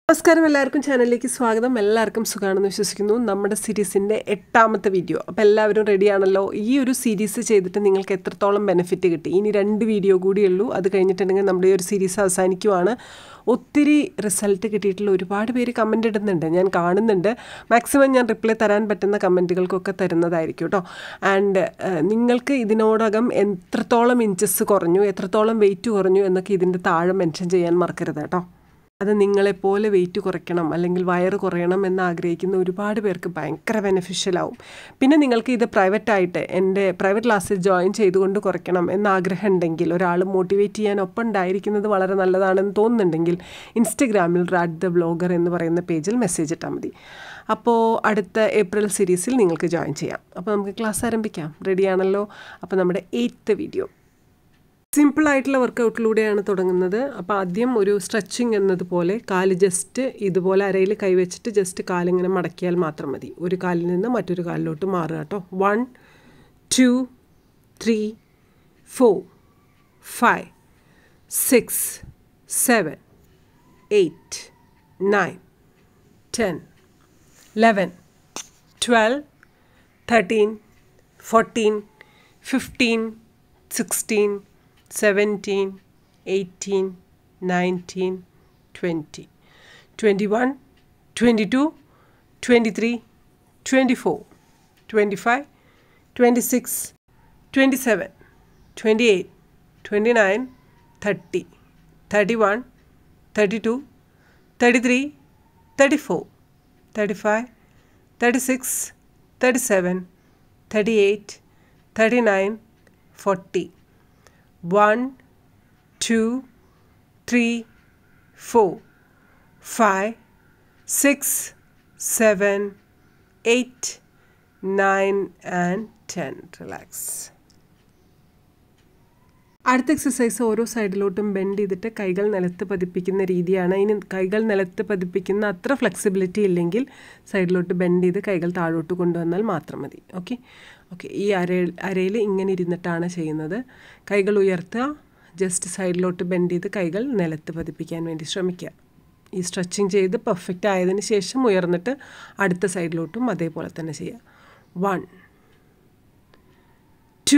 നമസ്കാരം എല്ലാവർക്കും ചാനലിലേക്ക് സ്വാഗതം. എല്ലാവർക്കും സുഖമാണെന്ന് വിശ്വസിക്കുന്നു. നമ്മുടെ സീരീസിൻ്റെ 8ാമത്തെ വീഡിയോ. അപ്പോൾ എല്ലാവരും റെഡിയാണല്ലോ? ഈ ഒരു സീരീസ് ചെയ്തിട്ട് നിങ്ങൾക്ക് എത്രത്തോളം ബെനിഫിറ്റ് കിട്ടി? ഇനി 2 വീഡിയോ കൂടിയുള്ളൂ. അത് കഴിഞ്ഞിട്ടുണ്ടെങ്കിൽ നമ്മുടെ ഈ ഒരു സീരീസ് അവസാനിക്കുവാണ്. ഒത്തിരി റിസൾട്ട് കിട്ടിയിട്ടുള്ള ഒരുപാട് പേര് കമൻ്റ് ഇടുന്നുണ്ട്, ഞാൻ കാണുന്നുണ്ട്. മാക്സിമം ഞാൻ റിപ്ലൈ തരാൻ പറ്റുന്ന കമൻറ്റുകൾക്കൊക്കെ തരുന്നതായിരിക്കും കേട്ടോ. ആൻഡ് നിങ്ങൾക്ക് ഇതിനോടകം എത്രത്തോളം ഇഞ്ചസ് കുറഞ്ഞു, എത്രത്തോളം വെയിറ്റ് കുറഞ്ഞു എന്നൊക്കെ ഇതിൻ്റെ താഴെ മെൻഷൻ ചെയ്യാൻ മറക്കരുത് കേട്ടോ. അത് നിങ്ങളെപ്പോലെ വെയിറ്റ് കുറയ്ക്കണം അല്ലെങ്കിൽ വയറ് കുറയണം എന്ന് ആഗ്രഹിക്കുന്ന ഒരുപാട് പേർക്ക് ഭയങ്കര ബെനിഫിഷ്യലാവും. പിന്നെ നിങ്ങൾക്ക് ഇത് പ്രൈവറ്റായിട്ട് എൻ്റെ പ്രൈവറ്റ് ക്ലാസ്സിൽ ജോയിൻ ചെയ്തുകൊണ്ട് കുറയ്ക്കണം എന്ന ആഗ്രഹം ഉണ്ടെങ്കിൽ, ഒരാൾ മോട്ടിവേറ്റ് ചെയ്യാൻ ഒപ്പം ഉണ്ടായിരിക്കുന്നത് വളരെ നല്ലതാണെന്ന് തോന്നുന്നുണ്ടെങ്കിൽ, ഇൻസ്റ്റഗ്രാമിൽ റാഡ് ദ വ്ളോഗർ എന്ന് പറയുന്ന പേജിൽ മെസ്സേജ് ഇട്ടാൽ മതി. അപ്പോൾ അടുത്ത ഏപ്രിൽ സീരീസിൽ നിങ്ങൾക്ക് ജോയിൻ ചെയ്യാം. അപ്പോൾ നമുക്ക് ക്ലാസ് ആരംഭിക്കാം. റെഡിയാണല്ലോ? അപ്പോൾ നമ്മുടെ 8th വീഡിയോ സിമ്പിളായിട്ടുള്ള വർക്കൗട്ടിലൂടെയാണ് തുടങ്ങുന്നത്. അപ്പോൾ ആദ്യം ഒരു സ്ട്രെച്ചിങ് എന്നതുപോലെ കാല് ജസ്റ്റ് ഇതുപോലെ അരയിൽ കൈവച്ചിട്ട് ജസ്റ്റ് കാലിങ്ങനെ മടക്കിയാൽ മാത്രം മതി. ഒരു കാലിൽ നിന്ന് മറ്റൊരു കാലിലോട്ട് മാറുക കേട്ടോ. 1 2 3 4 5 6 7 8 9 10 11 12 13 14 15 16 17 18 19 20 21 22 23 24 25 26 27 28 29 30 31 32 33 34 35 36 37 38 39 40 1 2 3 4 5 6 7 8 9 and 10. റിലാക്സ്. അടുത്ത എക്സസൈസ് ഓരോ സൈഡിലോട്ടും ബെൻഡ് ചെയ്തിട്ട് കൈകൾ നിലത്ത് പതിപ്പിക്കുന്ന രീതിയാണ്. ഇനി കൈകൾ നിലത്ത് പതിപ്പിക്കുന്ന അത്ര ഫ്ലെക്സിബിലിറ്റി ഇല്ലെങ്കിൽ സൈഡിലോട്ട് ബെൻഡ് ചെയ്ത് കൈകൾ താഴോട്ട് കൊണ്ടുവന്നാൽ മാത്രം മതി. ഓക്കെ. ഈ അരയിൽ ഇങ്ങനെ ഇരുന്നിട്ടാണ് ചെയ്യുന്നത്. കൈകൾ ഉയർത്തുക, ജസ്റ്റ് സൈഡിലോട്ട് ബെൻഡ് ചെയ്ത് കൈകൾ നിലത്ത് പതിപ്പിക്കാൻ വേണ്ടി ശ്രമിക്കുക. ഈ സ്ട്രെച്ചിങ് ചെയ്ത് പെർഫെക്റ്റ് ആയതിന് ശേഷം ഉയർന്നിട്ട് അടുത്ത സൈഡിലോട്ടും അതേപോലെ തന്നെ ചെയ്യുക. 1 2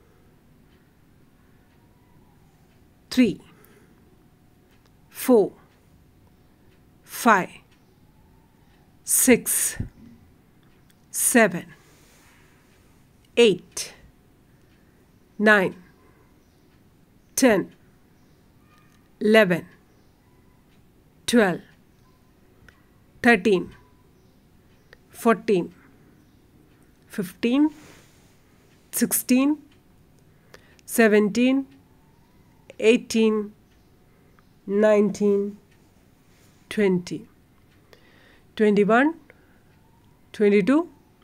3 4 5 6 7 8 9 10 11 12 13 14 15 16 17 18 19 20 21 22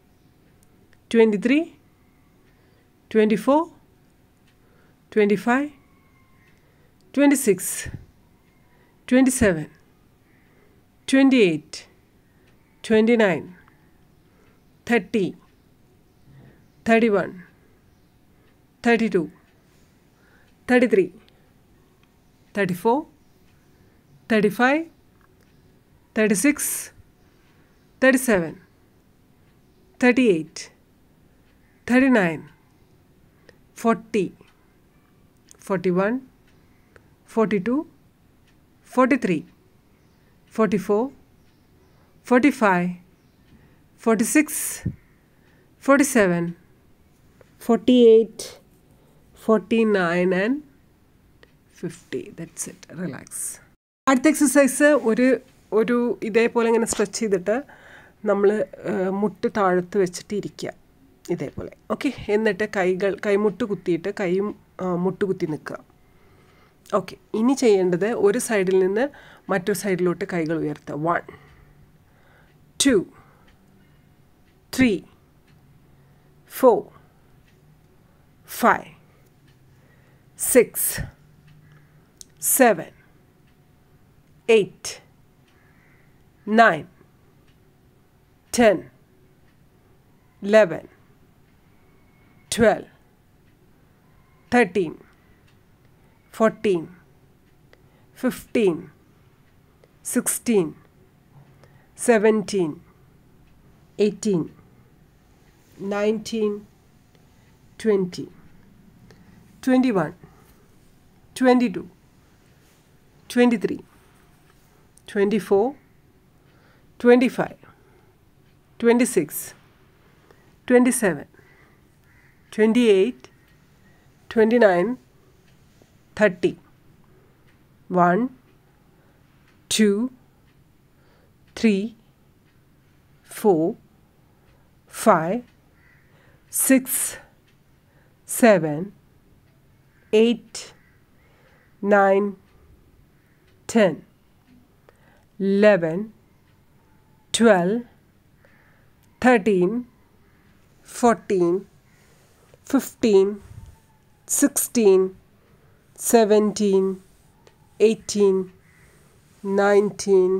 23 24 25 26 27 28 29 30 31 32 33 34 35 36 37 38 39 40 41 42 43 44 45 46 47 48 49 and 50. That's it. Relax. അടുത്ത എക്സസൈസ് ഒരു ഇതേപോലെ ഇങ്ങനെ സ്ട്രെച്ച് ചെയ്തിട്ട് നമ്മൾ മുട്ട് താഴത്ത് വെച്ചിട്ട് ഇരിക്കുക ഇതേപോലെ. ഓക്കെ. എന്നിട്ട് കൈമുട്ട് കുത്തിയിട്ട് കൈയും മുട്ട് കുത്തി നിൽക്കുക. ഓക്കെ. ഇനി ചെയ്യേണ്ടത് ഒരു സൈഡിൽ നിന്ന് മറ്റൊരു സൈഡിലോട്ട് കൈകൾ ഉയർത്തുക. 1 2 3 4 5 6 7 8 9 10 11 12 13 14 15 16 17, 18, 19, 20, 21, 22, 23, 24, 25, 26, 27, 28, 29, 30, 1, 2, 3, 4, 5, 6, 7, 8, 9, 10, 11, 12, 13, 14, 15, 16, 17, 18, 19,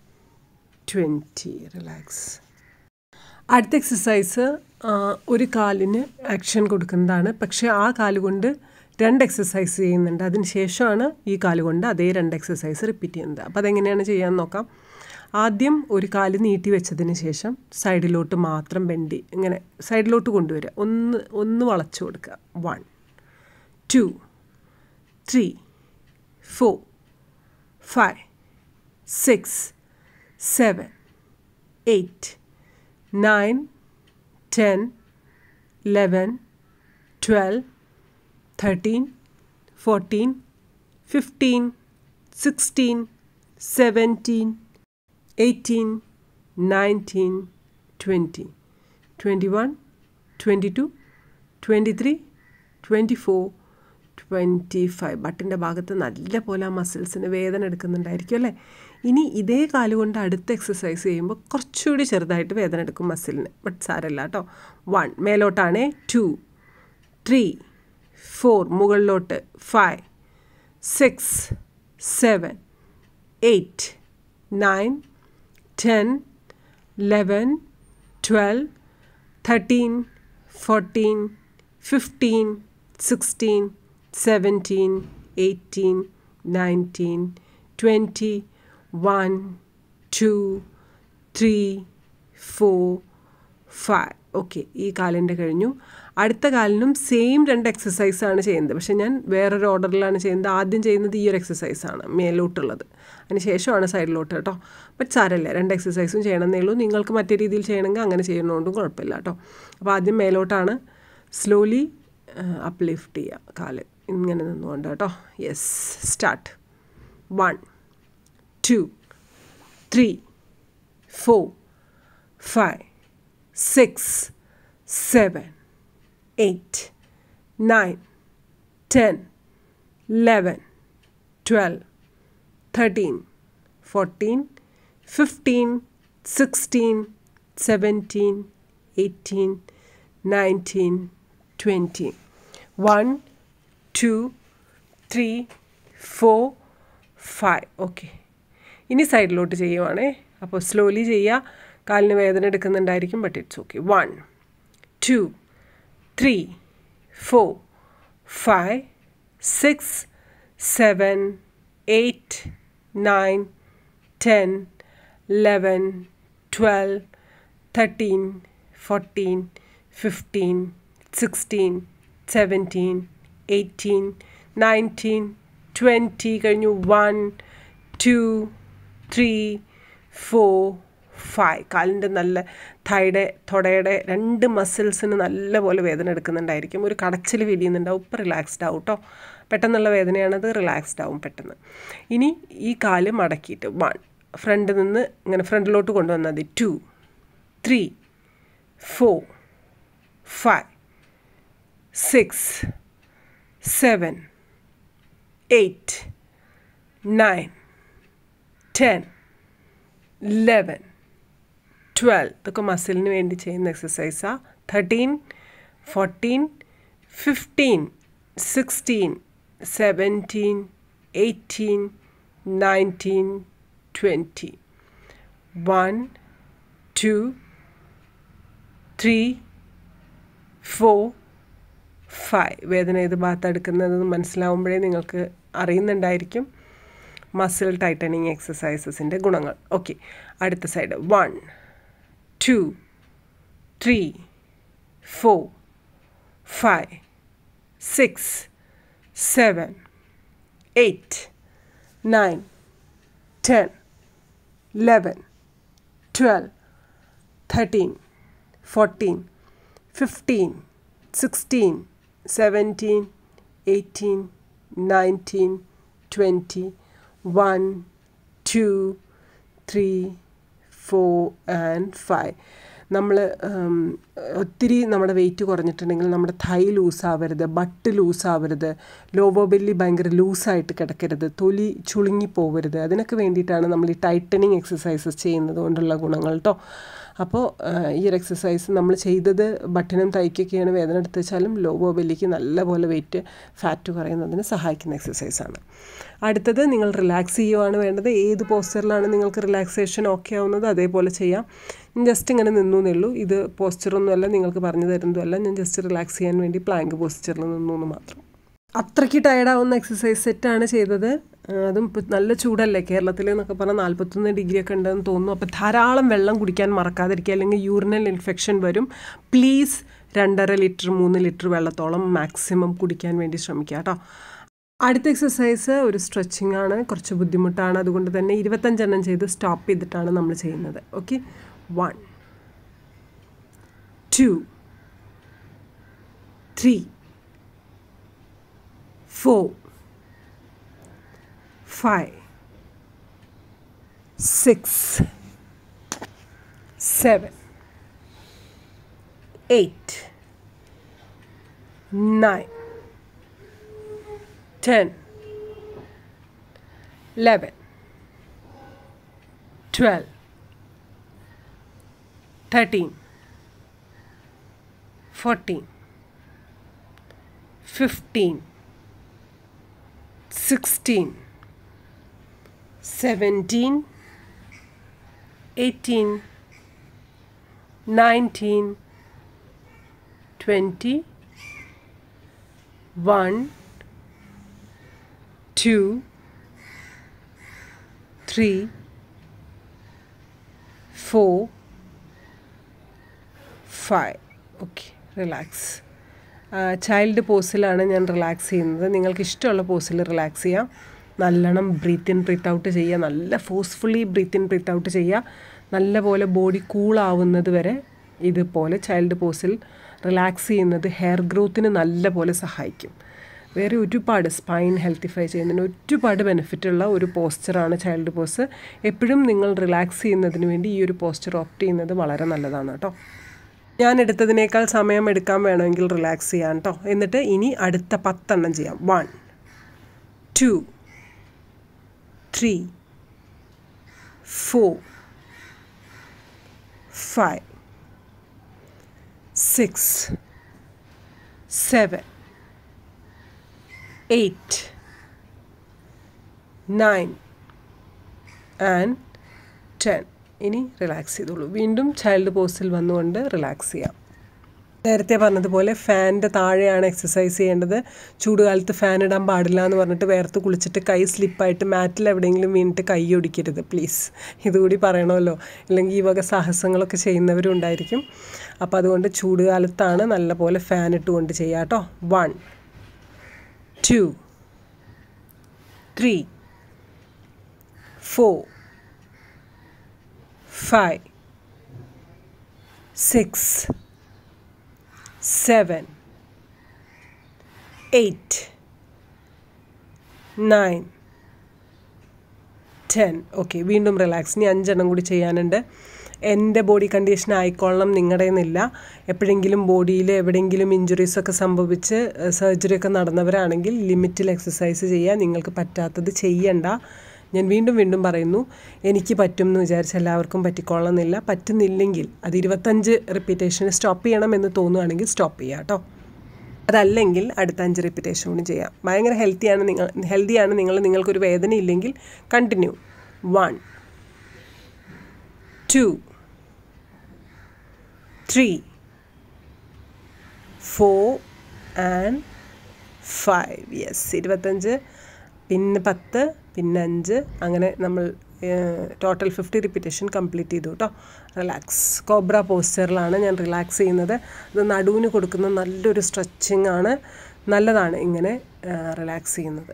20. റിലാക്സ്. അടുത്ത എക്സസൈസ് ഒരു കാലിന് ആക്ഷൻ കൊടുക്കുന്നതാണ്. പക്ഷേ ആ കാലുകൊണ്ട് 2 എക്സസൈസ് ചെയ്യുന്നുണ്ട്. അതിന് ശേഷമാണ് ഈ കാലുകൊണ്ട് അതേ 2 എക്സസൈസ് റിപ്പീറ്റ് ചെയ്യുന്നത്. അപ്പോൾ അതെങ്ങനെയാണ് ചെയ്യാമെന്ന് നോക്കാം. ആദ്യം ഒരു കാല് നീട്ടി വെച്ചതിന് ശേഷം സൈഡിലോട്ട് മാത്രം ബെൻഡ് ഇങ്ങനെ സൈഡിലോട്ട് കൊണ്ടുവരിക. ഒന്ന് വളച്ചു കൊടുക്കുക. 1, 2, 3, 4, 5, 6, 7, 8, 9, 10, 11, 12, 13, 14, 15, 16, 17, 18, 19, 20, 21, 22, 23, 24, 25. ബട്ടിൻ്റെ ഭാഗത്ത് നല്ല പോലെ ആ മസിൽസിന് വേദന എടുക്കുന്നുണ്ടായിരിക്കും അല്ലേ. ഇനി ഇതേ കാലുകൊണ്ട് അടുത്ത എക്സസൈസ് ചെയ്യുമ്പോൾ കുറച്ചുകൂടി ചെറുതായിട്ട് വേദന എടുക്കും മസിലിന്. ബട്ട് സാരമില്ല കേട്ടോ. 1 മേലോട്ടാണ്, 2, 3, 4 മുകളിലോട്ട്, 5, 6, 7, 8, 9, 10, 11, 12, 13, 14, 15, 16, 17, 18, 19, 20, 1, 2, 3, 4, 5. ഓക്കെ, ഈ കാലിൻ്റെ കഴിഞ്ഞു. അടുത്ത കാലിനും സെയിം 2 എക്സസൈസാണ് ചെയ്യുന്നത്. പക്ഷേ ഞാൻ വേറൊരു ഓർഡറിലാണ് ചെയ്യുന്നത്. ആദ്യം ചെയ്യുന്നത് ഈ ഒരു എക്സസൈസാണ് മേലോട്ടുള്ളത്. അതിന് ശേഷമാണ് സൈഡിലോട്ട് കേട്ടോ. ബട്ട് സാരമില്ല, 2 എക്സസൈസും ചെയ്യണമെന്നേ ഉള്ളൂ. നിങ്ങൾക്ക് മറ്റേ രീതിയിൽ ചെയ്യണമെങ്കിൽ അങ്ങനെ ചെയ്യുന്നതുകൊണ്ടും കുഴപ്പമില്ല കേട്ടോ. അപ്പോൾ ആദ്യം മേലോട്ടാണ്. സ്ലോലി അപ്ലിഫ്റ്റ് ചെയ്യുക കാല് ഇങ്ങനെ നിന്നുകൊണ്ട് കേട്ടോ. Yes, start. 1, 2, 3, 4, 5, 6, 7, 8, 9, 10, 11, 12, 13, 14, 15, 16, 17, 18, 19, 20. 1, 2, 3, 4, 5. ഓക്കെ, ഇനി സൈഡിലോട്ട് ചെയ്യുവാണേ. അപ്പോൾ സ്ലോലി ചെയ്യുക. കാലിന് വേദന എടുക്കുന്നുണ്ടായിരിക്കും, ബട്ട് ഇറ്റ്സ് ഓക്കെ. 1, 2, 3, 4, 5, 6, 7, 8, 9, 10, 11, 12, 13, 14, 15, 16, 17, 18, 19, 20 കഴിഞ്ഞു. 1, 2, 3, 4, 5. കാലിൻ്റെ നല്ല തൊടയുടെ 2 മസിൽസിന് നല്ലപോലെ വേദന എടുക്കുന്നുണ്ടായിരിക്കും. ഒരു കടച്ചിൽ ഫീൽ ചെയ്യുന്നുണ്ടാവും. ഇപ്പോൾ റിലാക്സ്ഡ് ആവും കേട്ടോ. പെട്ടെന്നുള്ള വേദനയാണത്, റിലാക്സ്ഡ് ആവും പെട്ടെന്ന്. ഇനി ഈ കാല് മടക്കിയിട്ട് 1 ഫ്രണ്ടിൽ നിന്ന് ഇങ്ങനെ ഫ്രണ്ടിലോട്ട് കൊണ്ടുവന്നാൽ മതി. 2, 3, 4, 5, 6, 7, 8, 9, 10, 11, 12. ഇതൊക്കെ മസിലിന് വേണ്ടി ചെയ്യുന്ന എക്സസൈസാണ്. 13, 14, 15, 16, 17, 18, 19, 20. 1, 2, 3, 4, 5. വേദന ഏത് ഭാഗത്താണ് എടുക്കുന്നതെന്ന് മനസ്സിലാവുമ്പോഴേ നിങ്ങൾക്ക് അറിയുന്നുണ്ടായിരിക്കും. മസിൽ ടൈറ്റനിങ് എക്സസൈസസിൻ്റെ ഗുണങ്ങൾ. ഓക്കെ, അടുത്ത സൈഡ്. 1 2 3 4 5 6 7 8 9 10 11 12 13 14 15 16 17 18 19 20 1 2 3 4 and 5. നമ്മൾ ഒത്തിരി നമ്മുടെ വെയിറ്റ് കുറഞ്ഞിട്ടുണ്ടെങ്കിൽ നമ്മുടെ തൈ ലൂസാവരുത്, ബട്ട് ലൂസാവരുത്, ലോവർ ബെല്ലി ഭയങ്കര ലൂസായിട്ട് കിടക്കരുത്, തൊലി ചുളുങ്ങി പോകരുത്. അതിനൊക്കെ വേണ്ടിയിട്ടാണ് നമ്മൾ ഈ ടൈറ്റനിങ് എക്സസൈസസ് ചെയ്യുന്നത് കൊണ്ടുള്ള ഗുണങ്ങൾ കേട്ടോ. അപ്പോൾ ഈ ഒരു എക്സസൈസ് നമ്മൾ ചെയ്തത് ബട്ടിനും തൈക്കൊക്കെയാണ് വേദന എടുത്ത് വെച്ചാലും ലോവർ ബെല്ലിക്ക് നല്ലപോലെ വെയിറ്റ് ഫാറ്റ് കുറയുന്നതിന് സഹായിക്കുന്ന എക്സസൈസാണ്. അടുത്തത്, നിങ്ങൾ റിലാക്സ് ചെയ്യുകയാണ് വേണ്ടത്. ഏത് പോസ്റ്ററിലാണ് നിങ്ങൾക്ക് റിലാക്സേഷൻ ഓക്കെ ആവുന്നത് അതേപോലെ ചെയ്യാം. ഞാൻ ജസ്റ്റ് ഇങ്ങനെ നിന്നു എന്നുള്ളൂ. ഇത് പോസ്റ്ററൊന്നുമല്ല, നിങ്ങൾക്ക് പറഞ്ഞു തരുന്നതുമല്ല. ഞാൻ ജസ്റ്റ് റിലാക്സ് ചെയ്യാൻ വേണ്ടി പ്ലാങ്ക് പോസ്റ്ററിൽ നിന്നു എന്ന് മാത്രം. അത്രയ്ക്ക് ടയർഡാവുന്ന എക്സസൈസ് സെറ്റാണ് ചെയ്തത്. അതും നല്ല ചൂടല്ലേ കേരളത്തിൽ എന്നൊക്കെ പറഞ്ഞാൽ 41 ഡിഗ്രി ഒക്കെ ഉണ്ടെന്ന് തോന്നുന്നു. അപ്പോൾ ധാരാളം വെള്ളം കുടിക്കാൻ മറക്കാതിരിക്കുക, അല്ലെങ്കിൽ യൂറിനൽ ഇൻഫെക്ഷൻ വരും. പ്ലീസ് 2.5 ലിറ്റർ 3 ലിറ്റർ വെള്ളത്തോളം മാക്സിമം കുടിക്കാൻ വേണ്ടി ശ്രമിക്കുക കേട്ടോ. അടുത്ത എക്സസൈസ് ഒരു സ്ട്രെച്ചിങ് ആണ്, കുറച്ച് ബുദ്ധിമുട്ടാണ്. അതുകൊണ്ട് തന്നെ 25 എണ്ണം ചെയ്ത് സ്റ്റോപ്പ് ചെയ്തിട്ടാണ് നമ്മൾ ചെയ്യുന്നത്. ഓക്കെ, 1 2 3 4 5 6 7 8 9 10 11 12 13 14 15 16 17 18 19 20 1 2 3 4 5. Okay, relax. ചൈൽഡ് പോസിലാണ് ഞാൻ റിലാക്സ് ചെയ്യുന്നത്. നിങ്ങൾക്ക് ഇഷ്ടമുള്ള പോസിൽ റിലാക്സ് ചെയ്യാം. നല്ലോണം ബ്രീത്ത് ഇൻ ബ്രീത്ത് ഔട്ട് ചെയ്യുക, നല്ല forcefully breath in breath out ചെയ്യുക. നല്ലപോലെ ബോഡി കൂളാവുന്നത് വരെ ഇതുപോലെ ചൈൽഡ് പോസിൽ റിലാക്സ് ചെയ്യുന്നത് ഹെയർ ഗ്രോത്തിന് നല്ലപോലെ സഹായിക്കും. വേറെ ഒരുപാട് സ്പൈൻ ഹെൽത്തിഫൈ ചെയ്യുന്നതിന് ഒരുപാട് ബെനിഫിറ്റുള്ള ഒരു പോസ്ചറാണ് ചൈൽഡ് പോസ്. എപ്പോഴും നിങ്ങൾ റിലാക്സ് ചെയ്യുന്നതിന് വേണ്ടി ഈ ഒരു പോസ്ചർ ഓപ്റ്റ് ചെയ്യുന്നത് വളരെ നല്ലതാണ് കേട്ടോ. ഞാൻ എടുത്തതിനേക്കാൾ സമയം എടുക്കാൻ വേണമെങ്കിൽ റിലാക്സ് ചെയ്യാൻ കേട്ടോ. എന്നിട്ട് ഇനി അടുത്ത 10 എണ്ണം ചെയ്യാം. 1 2 3 4 5 6 7 8 9 and 10. ഇനി റിലാക്സ് ചെയ്തോളൂ. വീണ്ടും ചൈൽഡ് പോസിൽ വന്നുകൊണ്ട് റിലാക്സ് ചെയ്യാം. നേരത്തെ പറഞ്ഞതുപോലെ ഫാനിൻ്റെ താഴെയാണ് എക്സസൈസ് ചെയ്യേണ്ടത്. ചൂടുകാലത്ത് ഫാൻ ഇടാൻ പാടില്ല എന്ന് പറഞ്ഞിട്ട് വേർത്ത് കുളിച്ചിട്ട് കൈ സ്ലിപ്പായിട്ട് മാറ്റിൽ എവിടെയെങ്കിലും വീണിട്ട് കൈ ഒടിക്കരുത് പ്ലീസ്. ഇതുകൂടി പറയണമല്ലോ, ഇല്ലെങ്കിൽ ഈ വക സാഹസങ്ങളൊക്കെ ചെയ്യുന്നവരും ഉണ്ടായിരിക്കും. അപ്പോൾ അതുകൊണ്ട് ചൂടുകാലത്താണ് നല്ലപോലെ ഫാൻ ഇട്ടുകൊണ്ട് ചെയ്യുക കേട്ടോ. 1 2 3 4 5 6 7 8 9 10. ഓക്കെ, വീണ്ടും റിലാക്സ്. ഇനി 5 എണ്ണം കൂടി ചെയ്യാനുണ്ട്. എൻ്റെ ബോഡി കണ്ടീഷൻ ആയിക്കൊള്ളണം നിങ്ങളുടേന്നില്ല. എപ്പോഴെങ്കിലും ബോഡിയിൽ എവിടെയെങ്കിലും ഇഞ്ചുറീസൊക്കെ സംഭവിച്ച് സർജറിയൊക്കെ നടന്നവരാണെങ്കിൽ ലിമിറ്റിൽ എക്സസൈസ് ചെയ്യുക. നിങ്ങൾക്ക് പറ്റാത്തത് ചെയ്യണ്ട. ഞാൻ വീണ്ടും പറയുന്നു, എനിക്ക് പറ്റും എന്ന് വിചാരിച്ച് എല്ലാവർക്കും പറ്റിക്കൊള്ളണമെന്നില്ല. പറ്റുന്നില്ലെങ്കിൽ അത് 25 റിപ്പീറ്റേഷന് സ്റ്റോപ്പ് ചെയ്യണമെന്ന് തോന്നുകയാണെങ്കിൽ സ്റ്റോപ്പ് ചെയ്യുക കേട്ടോ. അതല്ലെങ്കിൽ അടുത്ത 5 റിപ്പീറ്റേഷൻ കൂടി ചെയ്യാം. ഭയങ്കര ഹെൽത്തിയാണ് നിങ്ങൾക്കൊരു വേദന ഇല്ലെങ്കിൽ കണ്ടിന്യൂ. 1 2 3 4 and 5. യെസ്, 25, പിന്നെ 10, പിന്നെ 5 അങ്ങനെ നമ്മൾ ടോട്ടൽ 50 റിപ്പീറ്റേഷൻ കംപ്ലീറ്റ് ചെയ്തു കേട്ടോ. റിലാക്സ്. കോബ്ര പോസ്റ്ററിലാണ് ഞാൻ റിലാക്സ് ചെയ്യുന്നത്. ഇത് നടുവിന് കൊടുക്കുന്ന നല്ലൊരു സ്ട്രെച്ചിങ് ആണ്. നല്ലതാണ് ഇങ്ങനെ റിലാക്സ് ചെയ്യുന്നത്.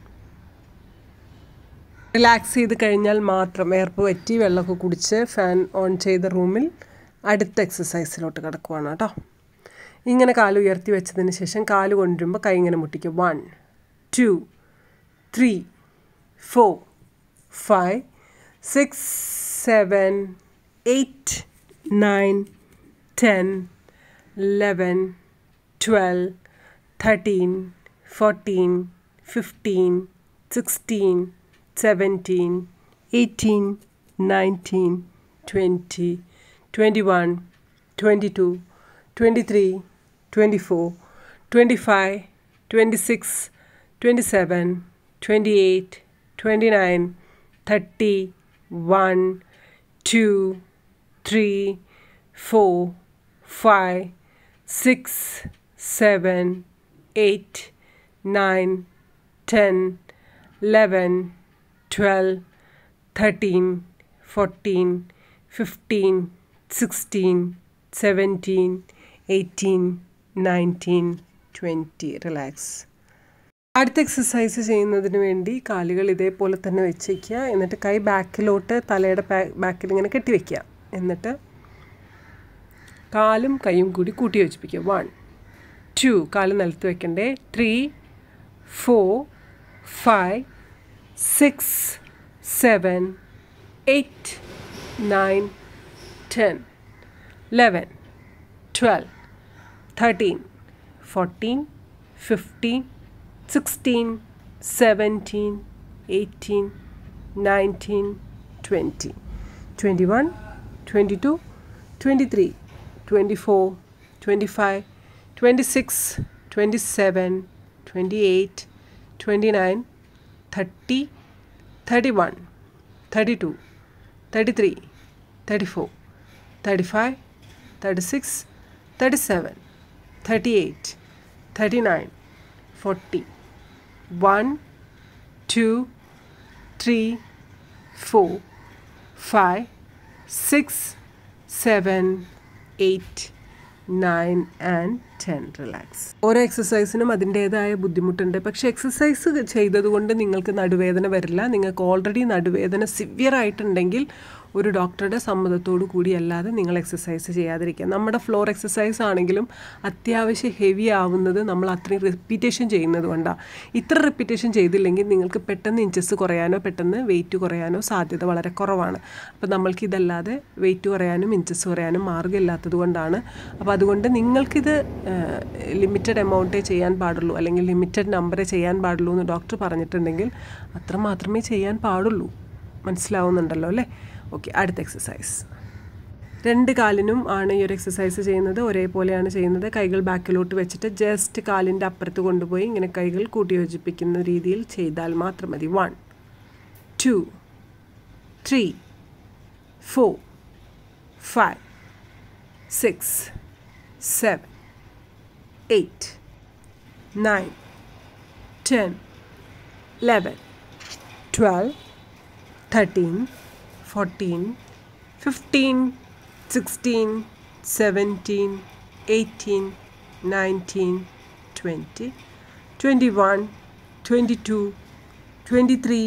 റിലാക്സ് ചെയ്ത് കഴിഞ്ഞാൽ മാത്രം വിയർപ്പ് വറ്റി വെള്ളമൊക്കെ കുടിച്ച് ഫാൻ ഓൺ ചെയ്ത റൂമിൽ അടുത്ത എക്സസൈസിലോട്ട് കിടക്കുവാണ് കേട്ടോ. ഇങ്ങനെ കാല് ഉയർത്തി വെച്ചതിന് ശേഷം കാല് കൊണ്ടുവരുമ്പോൾ കൈ ഇങ്ങനെ മുട്ടിക്കും. 1 2 3 4 5 6 7 8 9 10 11 12 13 14 15 16 17 18 19 20 21 22 23 24 25 26 27 28 29 30 1 2 3 4 5 6 7 8 9 10 11 12 13 14 15 16 17 18 19 20. റിലാക്സ്. അടുത്ത എക്സസൈസ് ചെയ്യുന്നതിന് വേണ്ടി കാലുകൾ ഇതേപോലെ തന്നെ വെച്ചേക്കുക. എന്നിട്ട് കൈ ബാക്കിലോട്ട് തലയുടെ ബാക്കിൽ ഇങ്ങനെ കെട്ടിവെക്കുക. എന്നിട്ട് കാലും കൈയും കൂടി കൂട്ടി യോജിപ്പിക്കുക. 1 2 കാല് നിലത്ത് വെക്കണ്ടേ. 3 4 5 6 7 8 9 10 11 12 13 14 15 16 17 18 19 20 21 22 23 24 25 26 27 28 29 30 31 32 33 34 35 36 37 38 39 40 1 2 3 4 5 6 7 8 9 and 10. റിലാക്സ്. ഓരോ എക്സസൈസിനും അതിൻ്റേതായ ബുദ്ധിമുട്ടുണ്ട്. പക്ഷേ എക്സസൈസ് ചെയ്തതുകൊണ്ട് നിങ്ങൾക്ക് നടുവേദന വരില്ല. നിങ്ങൾക്ക് ഓൾറെഡി നടുവേദന സിവിയർ ആയിട്ടുണ്ടെങ്കിൽ ഒരു ഡോക്ടറുടെ സമ്മതത്തോടു കൂടി അല്ലാതെ നിങ്ങൾ എക്സസൈസ് ചെയ്യാതിരിക്കുക. നമ്മുടെ ഫ്ലോർ എക്സസൈസ് ആണെങ്കിലും അത്യാവശ്യം ഹെവി ആവുന്നത് നമ്മൾ അത്രയും റിപ്പീറ്റേഷൻ ചെയ്യുന്നത് കൊണ്ടാണ്. ഇത്ര റിപ്പീറ്റേഷൻ ചെയ്തില്ലെങ്കിൽ നിങ്ങൾക്ക് പെട്ടെന്ന് ഇഞ്ചസ് കുറയാനോ പെട്ടെന്ന് വെയിറ്റ് കുറയാനോ സാധ്യത വളരെ കുറവാണ്. അപ്പോൾ നമ്മൾക്കിതല്ലാതെ വെയിറ്റ് കുറയാനും ഇഞ്ചസ് കുറയാനും മാർഗ്ഗമില്ലാത്തത് കൊണ്ടാണ്. അപ്പോൾ അതുകൊണ്ട് നിങ്ങൾക്കിത് ലിമിറ്റഡ് എമൗണ്ടേ ചെയ്യാൻ പാടുള്ളൂ അല്ലെങ്കിൽ ലിമിറ്റഡ് നമ്പറേ ചെയ്യാൻ പാടുള്ളൂ എന്ന് ഡോക്ടർ പറഞ്ഞിട്ടുണ്ടെങ്കിൽ അത്ര മാത്രമേ ചെയ്യാൻ പാടുള്ളൂ. മനസ്സിലാവുന്നുണ്ടല്ലോ അല്ലേ? ഓക്കെ. അടുത്ത എക്സസൈസ്. 2 കാലിനും ആണ് ഈ ഒരു എക്സസൈസ് ചെയ്യുന്നത്. ഒരേപോലെയാണ് ചെയ്യുന്നത്. കൈകൾ ബാക്കിലോട്ട് വെച്ചിട്ട് ജസ്റ്റ് കാലിൻ്റെ അപ്പുറത്ത് കൊണ്ടുപോയി ഇങ്ങനെ കൈകൾ കൂട്ടി യോജിപ്പിക്കുന്ന രീതിയിൽ ചെയ്താൽ മാത്രം മതി. 1 2 3 4 5 6 7 8 9 10 11 12 13 14 15 16 17 18 19 20 21 22 23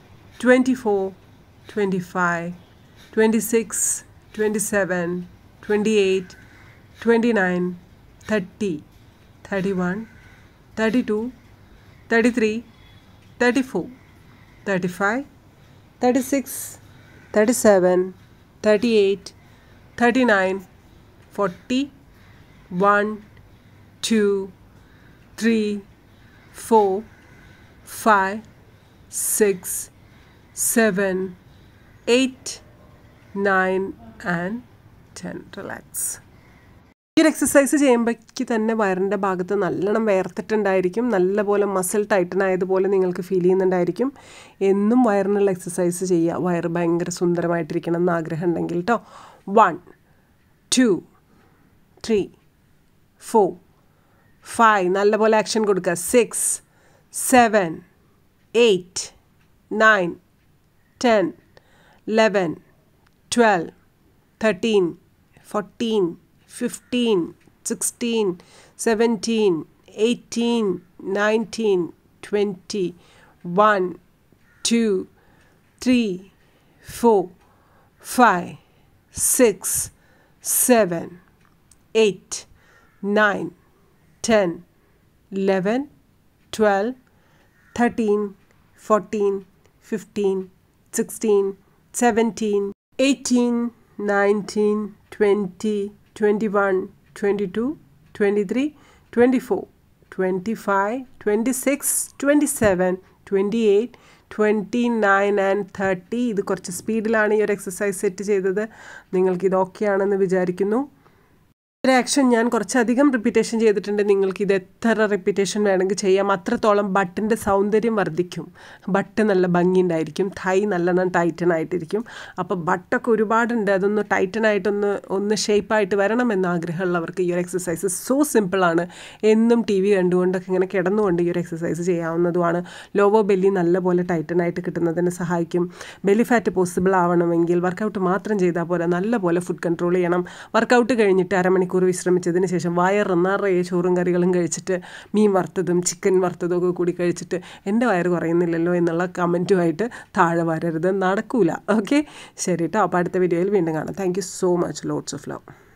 24 25 26 27 28 29 30 31 32 33 34 35 36 37 38 39 40 1 2 3 4 5 6 7 8 9 and 10. റിലാക്സ്. ഈ ഒരു എക്സസൈസ് ചെയ്യുമ്പോഴേക്ക് തന്നെ വയറിൻ്റെ ഭാഗത്ത് നല്ലോണം വേർത്തിട്ടുണ്ടായിരിക്കും. നല്ലപോലെ മസിൽ ടൈറ്റൻ ആയതുപോലെ നിങ്ങൾക്ക് ഫീൽ ചെയ്യുന്നുണ്ടായിരിക്കും. എന്നും വയറിനുള്ള എക്സസൈസ് ചെയ്യുക. വയറ് ഭയങ്കര സുന്ദരമായിട്ടിരിക്കണം എന്ന് ആഗ്രഹം ഉണ്ടെങ്കിൽ കേട്ടോ. 1 2 3 4 5 നല്ലപോലെ ആക്ഷൻ കൊടുക്കുക. 6 7 8 9, 10, 11, 12, 13, 14, 15, 16, 17, 18, 19, 20, 1, 2, 3, 4, 5, 6, 7, 8, 9, 10, 11, 12, 13, 14, 15, 16, 17, 18, 19, 20, 21, 22, 23, 24, 25, 26, 27, 28, 29 ആൻഡ് 30. ഇത് കുറച്ച് സ്പീഡിലാണ് ഈ ഒരു എക്സസൈസ് സെറ്റ് ചെയ്തത്. നിങ്ങൾക്കിത് ഓക്കെ ആണെന്ന് വിചാരിക്കുന്നു. ഒരു ആക്ഷൻ ഞാൻ കുറച്ചധികം റിപ്പീറ്റേഷൻ ചെയ്തിട്ടുണ്ട്. നിങ്ങൾക്കിത് എത്ര റിപ്പീറ്റേഷൻ വേണമെങ്കിൽ ചെയ്യാം. അത്രത്തോളം ബട്ടിൻ്റെ സൗന്ദര്യം വർദ്ധിക്കും. ബട്ട് നല്ല ഭംഗിയുണ്ടായിരിക്കും. തൈ നല്ലോണം ടൈറ്റൻ ആയിട്ടിരിക്കും. അപ്പോൾ ബട്ടൊക്കെ ഒരുപാടുണ്ട്. അതൊന്ന് ടൈറ്റൻ ആയിട്ടൊന്ന് ഷേപ്പായിട്ട് വരണമെന്ന് ആഗ്രഹമുള്ളവർക്ക് ഈ ഒരു എക്സസൈസ് സോ സിമ്പിളാണ്. എന്നും ടി വി കണ്ടുകൊണ്ടൊക്കെ ഇങ്ങനെ കിടന്നുകൊണ്ട് ഈ ഒരു എക്സസൈസ് ചെയ്യാവുന്നതുമാണ്. ലോവർ ബെല്ലി നല്ലപോലെ ടൈറ്റൻ ആയിട്ട് കിട്ടുന്നതിന് സഹായിക്കും. ബെല്ലി ഫാറ്റ് പോസിബിൾ ആവണമെങ്കിൽ വർക്കൗട്ട് മാത്രം ചെയ്താൽ പോലെ നല്ലപോലെ ഫുഡ് കൺട്രോൾ ചെയ്യണം. വർക്കൗട്ട് കഴിഞ്ഞിട്ട് അരമണിക്കൂർ വിശ്രമിച്ചതിന് ശേഷം വയറ് നിറയെ ചോറും കറികളും കഴിച്ചിട്ട് മീൻ വറുത്തതും ചിക്കൻ വറുത്തതും ഒക്കെ കൂടി കഴിച്ചിട്ട് എൻ്റെ വയറ് കുറയുന്നില്ലല്ലോ എന്നുള്ള കമൻറ്റുമായിട്ട് താഴെ വരരുത്. നടക്കൂല. ഓക്കെ, ശരി കേട്ടോ. അപ്പോൾ അടുത്ത വീഡിയോയിൽ വീണ്ടും കാണാം. Thank you so much. Lots of love.